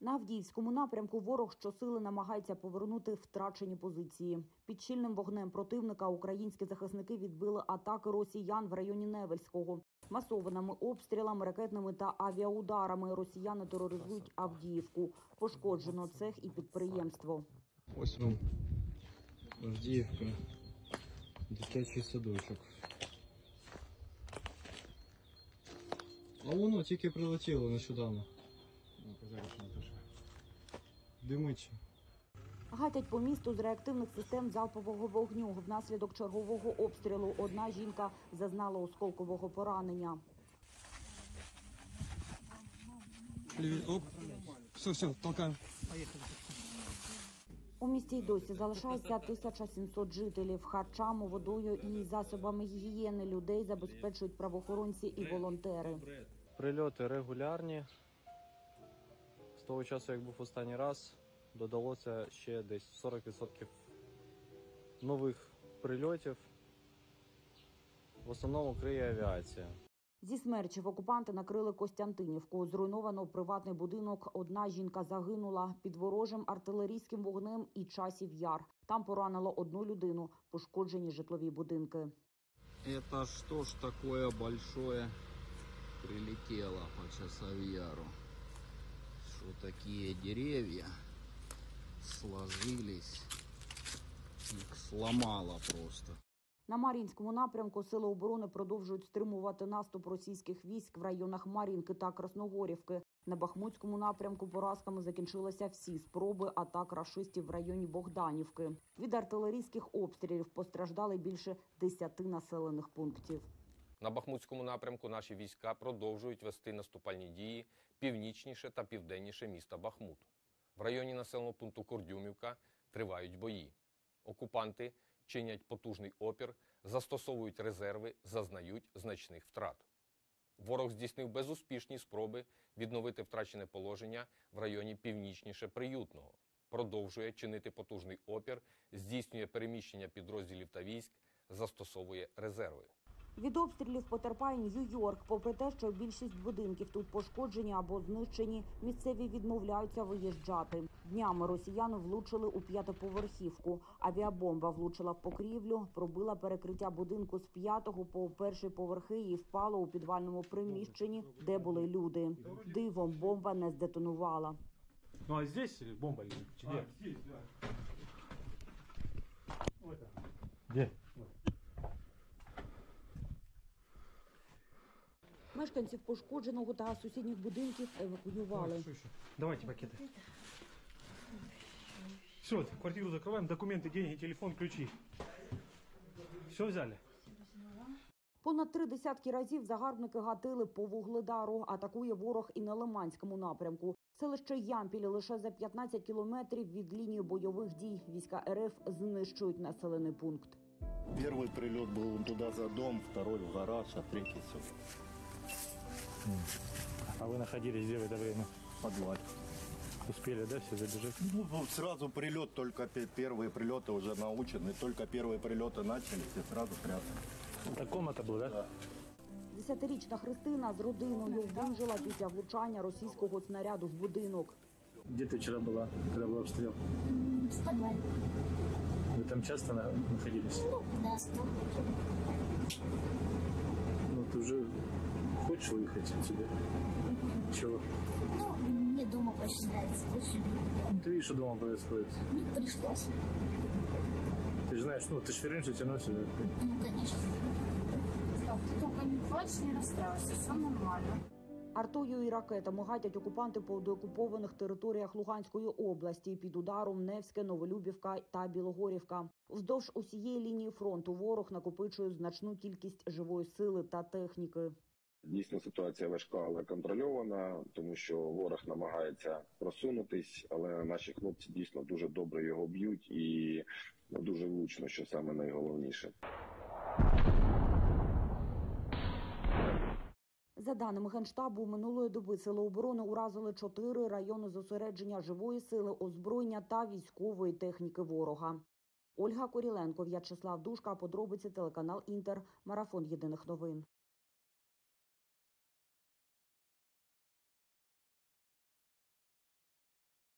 На Авдіївському напрямку ворог щосили намагається повернути втрачені позиції. Під щільним вогнем противника українські захисники відбили атаки росіян в районі Невельського. Масованими обстрілами, ракетними та авіаударами росіяни тероризують Авдіївку. Пошкоджено цех і підприємство. Ось вам Авдіївка, дитячий садочок. А воно тільки прилетіло нещодавно. Димичі. Гатять по місту з реактивних систем залпового вогню. Внаслідок чергового обстрілу одна жінка зазнала осколкового поранення. Оп. Все, толкаємо. У місті й досі залишається 1700 жителів. Харчами, водою і засобами гігієни людей забезпечують правоохоронці і волонтери. Прильоти регулярні. З того часу, як був останній раз, додалося ще десь 40% нових прильотів. В основному криє авіація. Зі смерчів окупанти накрили Костянтинівку. Зруйновано приватний будинок. Одна жінка загинула під ворожим артилерійським вогнем і Часів Яр. Там поранило одну людину. Пошкоджені житлові будинки. Это что ж такое большое прилетело по Часовьяру? Что такие деревья сложились, их сломало просто. На Мар'їнському напрямку сили оборони продовжують стримувати наступ російських військ в районах Мар'їнки та Красногорівки. На Бахмутському напрямку поразками закінчилися всі спроби атак рашистів в районі Богданівки. Від артилерійських обстрілів постраждали більше 10 населених пунктів. На Бахмутському напрямку наші війська продовжують вести наступальні дії північніше та південніше міста Бахмут. В районі населеного пункту Курдюмівка тривають бої. Окупанти чинять потужний опір, застосовують резерви, зазнають значних втрат. Ворог здійснив безуспішні спроби відновити втрачене положення в районі північніше Приютного. Продовжує чинити потужний опір, здійснює переміщення підрозділів та військ, застосовує резерви. Від обстрілів потерпає Нью-Йорк. Попри те, що більшість будинків тут пошкоджені або знищені, місцеві відмовляються виїжджати. Днями росіяни влучили у 5-поверхівку. Авіабомба влучила в покрівлю, пробила перекриття будинку з 5-го по 1-й поверхи і впала у підвальному приміщенні, де були люди. Дивом бомба не здетонувала. Ну а здесь бомба лежит? Здесь, да. Где? Мешканців пошкодженого та сусідніх будинків евакуювали. Давайте пакеты. Все, квартиру закрываем, документы, деньги, телефон, ключи. Все взяли? Понад 3 десятки разів загарбники гатили по Вугледару. Атакує ворог і на Лиманському напрямку. Селище Ямпіль лише за 15 кілометрів від лінії бойових дій. Війська РФ знищують населений пункт. Перший прильот був туди за дом, другий в гараж, а третій все. А вы находились где в это время? В подвале. Успели, да, все забежать? Ну, сразу прилет, только первые прилеты уже научены, только первые прилеты начались и сразу прятались. А комната была, да? Да. 10-річна Христина з родиною вижила після влучання російського снаряду в будинок. Где ты вчера была, когда был обстрел? В подвале. Вы там часто находились? Ну, да, 100. Ну, ты уже хочешь выехать отсюда? Чего? Ну, мне дома очень нравится. Очень. Ну, ты видишь, что дома происходит. Ну, пришлось. Ты же знаешь, ну, ты же раньше тянул сюда. Ну, конечно. Только не плачь, не расстраивайся, все нормально. Артою і ракетами гатять окупанти по деокупованих територіях Луганської області. Під ударом Невське, Новолюбівка та Білогорівка. Вздовж усієї лінії фронту ворог накопичує значну кількість живої сили та техніки. Дійсно, ситуація важка, але контрольована, тому що ворог намагається просунутись, але наші хлопці дійсно дуже добре його б'ють і дуже влучно, що саме найголовніше. За даними Генштабу, минулої доби сили оборони уразили 4 райони зосередження живої сили, озброєння та військової техніки ворога. Ольга Коріленко, В'ячеслав Душка, подробиці, телеканал Інтер, марафон єдиних новин.